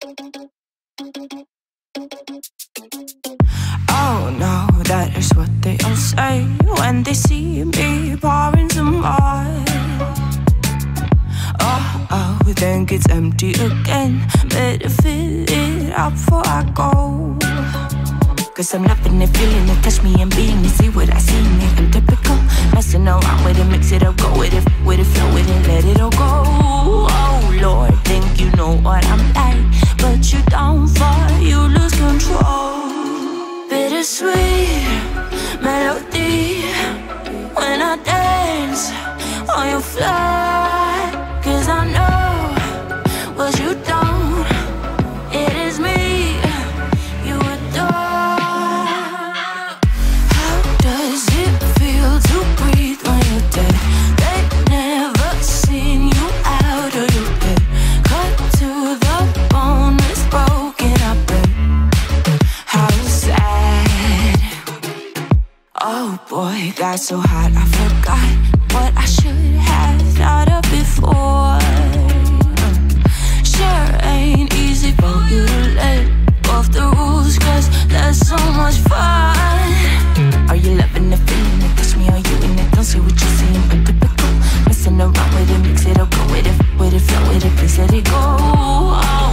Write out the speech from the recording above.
Oh no, that is what they all say when they see me pouring some more. Oh, think it's empty again. Better fill it up before I go. Cause I'm loving it, feeling it, touch me and being it. See what I see in it, I'm typical. Messing around with it, mix it up, go with it, flow with it, let it all go. Oh Lord, think you know what I'm like, but you don't fall, you lose control. Bittersweet melody when I dance on your fly. Cause I know what you don't, it is me you adore. How does it feel to breathe when you're dead? They never seen you out of your bed. Cut to the bone, it's broken, I bet. How sad. Oh boy, got so hot I forgot what I should have thought of before. Sure ain't easy for you to let go of the rules, cause that's so much fun. Are you loving the feeling it? Touch me, are you in it? Don't see what you're seeing, but typical. Messing around with it, mix it up, go with it, flow with it, please let it go. Oh